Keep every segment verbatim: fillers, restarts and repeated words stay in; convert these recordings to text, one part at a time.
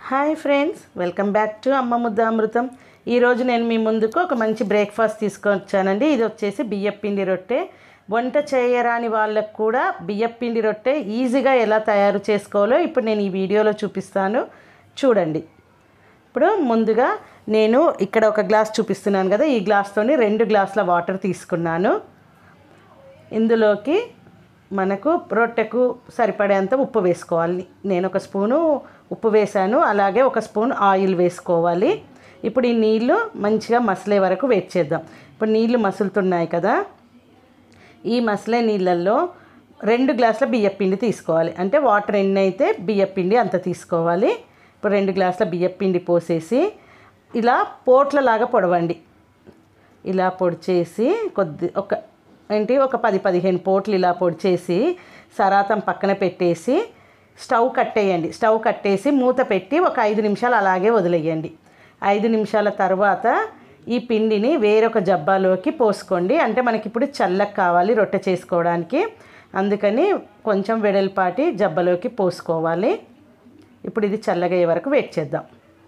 Hi friends, welcome back to Amma Mudda అమృతం. ఈరోజు నేను మీ ముందుకు ఒక మంచి బ్రేక్ఫాస్ట్ తీసుకొచ్చానండి. ఇది వచ్చేసి బియ్యపు పిండి రొట్టె. వంట చేయరాని వాళ్ళకు కూడా బియ్యపు పిండి రొట్టె ఈజీగా ఎలా తయారు చేసుకోవాలో ఇప్పుడు నేను ఈ వీడియోలో చూపిస్తాను, చూడండి. ఇప్పుడు ముందుగా నేను ఇక్కడ ఒక గ్లాస్ చూపిస్తున్నాను కదా, ఈ గ్లాస్తోని రెండు గ్లాసుల వాటర్ తీసుకున్నాను. ఇందులోకి మనకు రొట్టెకు సరిపడేంత ఉప్పు వేసుకోవాలి. నేను ఒక స్పూను ఉప్పు వేసాను, అలాగే ఒక స్పూన్ ఆయిల్ వేసుకోవాలి. ఇప్పుడు ఈ నీళ్ళు మంచిగా మసలే వరకు వెయిట్ చేద్దాం. ఇప్పుడు నీళ్ళు మసులుతున్నాయి కదా, ఈ మసలే నీళ్ళల్లో రెండు గ్లాసుల బియ్యపు పిండి తీసుకోవాలి. అంటే వాటర్ ఎన్ని అయితే బియ్యపు పిండి అంత తీసుకోవాలి. ఇప్పుడు రెండు గ్లాసుల బియ్యపు పిండి పోసేసి ఇలా పోట్లలాగా పొడవండి. ఇలా పొడి చేసి కొద్ది ఒక ఏంటి ఒక పది పదిహేను పోట్లు ఇలా పొడి చేసి సరాతం పక్కన పెట్టేసి స్టవ్ కట్టేయండి. స్టవ్ కట్టేసి మూత పెట్టి ఒక ఐదు నిమిషాలు అలాగే వదిలేయండి. ఐదు నిమిషాల తర్వాత ఈ పిండిని వేరొక జబ్బాలోకి పోసుకోండి. అంటే మనకి ఇప్పుడు చల్లగా కావాలి రొట్టె చేసుకోవడానికి, అందుకని కొంచెం వెడల్పాటి జబ్బలోకి పోసుకోవాలి. ఇప్పుడు ఇది చల్లగా అయ్యే వరకు వెయిట్ చేద్దాం.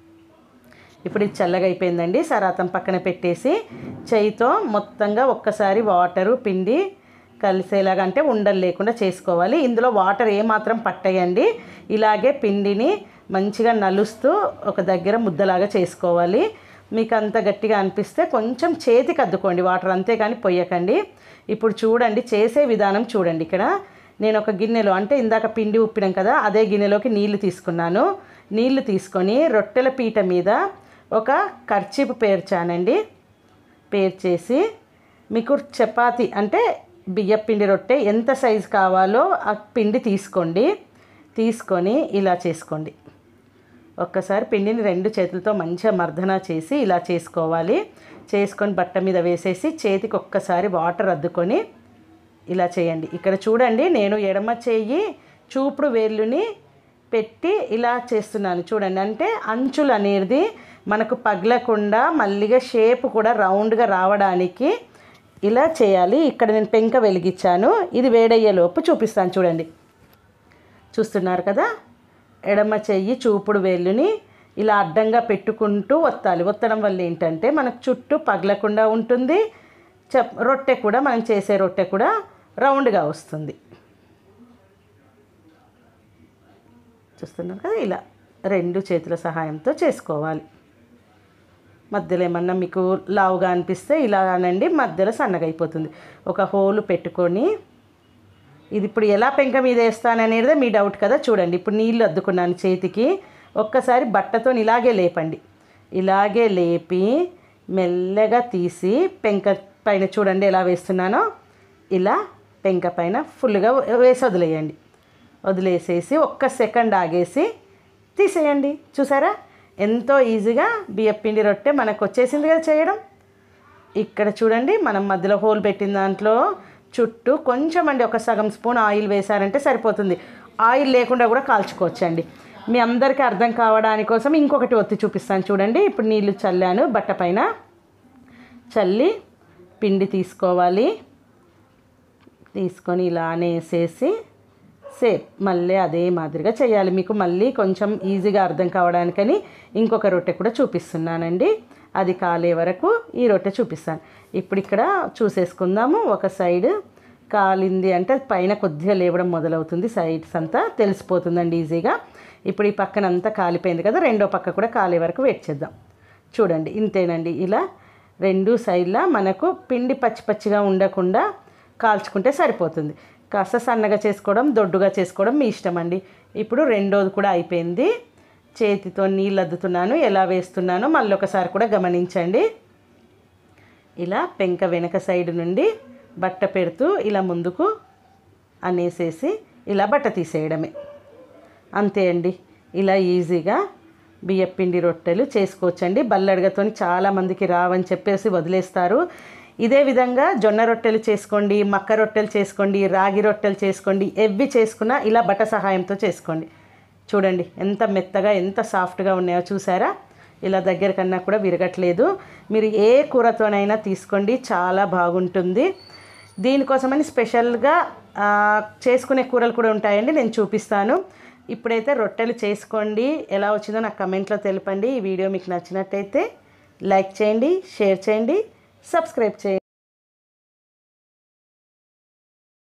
ఇప్పుడు ఇది చల్లగా అయిపోయిందండి. సరాతం పక్కన పెట్టేసి చేయితో మొత్తంగా ఒక్కసారి వాటరు పిండి కలిసేలాగా, అంటే ఉండలు లేకుండా చేసుకోవాలి. ఇందులో వాటర్ ఏమాత్రం పట్టేయండి. ఇలాగే పిండిని మంచిగా నలుస్తూ ఒక దగ్గర ముద్దలాగా చేసుకోవాలి. మీకు అంత గట్టిగా అనిపిస్తే కొంచెం చేతికి అద్దుకోండి వాటర్, అంతేగాని పొయ్యకండి. ఇప్పుడు చూడండి చేసే విధానం చూడండి. ఇక్కడ నేను ఒక గిన్నెలో, అంటే ఇందాక పిండి ఉప్పినాం కదా, అదే గిన్నెలోకి నీళ్లు తీసుకున్నాను. నీళ్లు తీసుకొని రొట్టెల పీట మీద ఒక కర్చీపు పేర్చానండి. పేర్చేసి మీకు చపాతి అంటే బియ్యపు పిండి రొట్టె ఎంత సైజు కావాలో ఆ పిండి తీసుకోండి. తీసుకొని ఇలా చేసుకోండి. ఒక్కసారి పిండిని రెండు చేతులతో మంచిగా మర్దన చేసి ఇలా చేసుకోవాలి. చేసుకొని బట్ట మీద వేసేసి చేతికి ఒక్కసారి వాటర్ అద్దుకొని ఇలా చేయండి. ఇక్కడ చూడండి, నేను ఎడమ చేయి చూపుడు వేళ్ళుని పెట్టి ఇలా చేస్తున్నాను చూడండి. అంటే అంచులు అనేది మనకు పగలకుండా మళ్ళీగా షేప్ కూడా రౌండ్గా రావడానికి ఇలా చేయాలి. ఇక్కడ నేను పెంక వెలిగించాను, ఇది వేడయ్యేలోపు చూపిస్తాను చూడండి. చూస్తున్నారు కదా, ఎడమ చెయ్యి చూపుడు వేళ్ళుని ఇలా అడ్డంగా పెట్టుకుంటూ ఒత్తాలి. ఒత్తడం వల్ల ఏంటంటే మనకు చుట్టూ పగలకుండా ఉంటుంది, చెప్ రొట్టె కూడా మనం చేసే రొట్టె కూడా రౌండ్గా వస్తుంది. చూస్తున్నారు కదా, ఇలా రెండు చేతుల సహాయంతో చేసుకోవాలి. మధ్యలో ఏమన్నా మీకు లావుగా అనిపిస్తే ఇలా అనండి, మధ్యలో సన్నగా అయిపోతుంది. ఒక హోలు పెట్టుకొని ఇది ఇప్పుడు ఎలా పెంక మీద వేస్తాననేది మీ డౌట్ కదా, చూడండి. ఇప్పుడు నీళ్ళు అద్దుకున్నాను చేతికి, ఒక్కసారి బట్టతో ఇలాగే లేపండి. ఇలాగే లేపి మెల్లగా తీసి పెంక పైన చూడండి ఎలా వేస్తున్నానో, ఇలా పెంక పైన ఫుల్గా వేసి వదిలేయండి. వదిలేసేసి ఒక్క సెకండ్ ఆగేసి తీసేయండి. చూసారా ఎంతో ఈజీగా బియ్యపు పిండి రొట్టె మనకు వచ్చేసింది కదా చేయడం. ఇక్కడ చూడండి, మనం మధ్యలో హోల్ పెట్టిన దాంట్లో చుట్టూ కొంచెం అండి ఒక సగం స్పూన్ ఆయిల్ వేసారంటే సరిపోతుంది. ఆయిల్ లేకుండా కూడా కాల్చుకోవచ్చండి. మీ అందరికీ అర్థం కావడానికి కోసం ఇంకొకటి ఒత్తి చూపిస్తాను చూడండి. ఇప్పుడు నీళ్ళు చల్లాను, బట్ట పైన చల్లి పిండి తీసుకోవాలి. తీసుకొని ఇలానే వేసేసి సేమ్ మళ్ళీ అదే మాదిరిగా చేయాలి. మీకు మళ్ళీ కొంచెం ఈజీగా అర్థం కావడానికని ఇంకొక రొట్టె కూడా చూపిస్తున్నానండి. అది కాలే వరకు ఈ రొట్టె చూపిస్తాను. ఇప్పుడు ఇక్కడ చూసేసుకుందాము. ఒక సైడ్ కాలింది అంటే పైన కొద్దిగా లేవడం మొదలవుతుంది, సైడ్స్ అంతా తెలిసిపోతుందండి ఈజీగా. ఇప్పుడు ఈ పక్కన అంతా కాలిపోయింది కదా, రెండో పక్క కూడా కాలే వరకు వెయిట్ చేద్దాం. చూడండి ఇంతేనండి. ఇలా రెండు సైడ్లా మనకు పిండి పచ్చి పచ్చిగా ఉండకుండా కాల్చుకుంటే సరిపోతుంది. కాస్త సన్నగా చేసుకోవడం దొడ్డుగా చేసుకోవడం మీ ఇష్టం అండి. ఇప్పుడు రెండోది కూడా అయిపోయింది. చేతితో నీళ్ళు అద్దుతున్నాను, ఎలా వేస్తున్నానో మళ్ళీ ఒకసారి కూడా గమనించండి. ఇలా పెంక వెనక సైడ్ నుండి బట్ట పెడుతూ ఇలా ముందుకు అనేసేసి ఇలా బట్ట తీసేయడమే, అంతే అండి. ఇలా ఈజీగా బియ్యపు పిండి రొట్టెలు చేసుకోవచ్చండి. బల్లడగతో చాలామందికి రావని చెప్పేసి వదిలేస్తారు. ఇదే విధంగా జొన్న రొట్టెలు చేసుకోండి, మక్క రొట్టెలు చేసుకోండి, రాగి రొట్టెలు చేసుకోండి, ఎవ్వి చేసుకున్నా ఇలా బట్ట సహాయంతో చేసుకోండి. చూడండి ఎంత మెత్తగా ఎంత సాఫ్ట్గా ఉన్నాయో చూసారా. ఇలా దగ్గర కన్నా కూడా విరగట్లేదు. మీరు ఏ కూరతోనైనా తీసుకోండి, చాలా బాగుంటుంది. దీనికోసమని స్పెషల్గా చేసుకునే కూరలు కూడా ఉంటాయండి, నేను చూపిస్తాను. ఇప్పుడైతే రొట్టెలు చేసుకోండి, ఎలా వచ్చిందో నాకు కమెంట్లో తెలపండి. ఈ వీడియో మీకు నచ్చినట్టయితే లైక్ చేయండి, షేర్ చేయండి, సబ్స్క్రైబ్ చేయండి.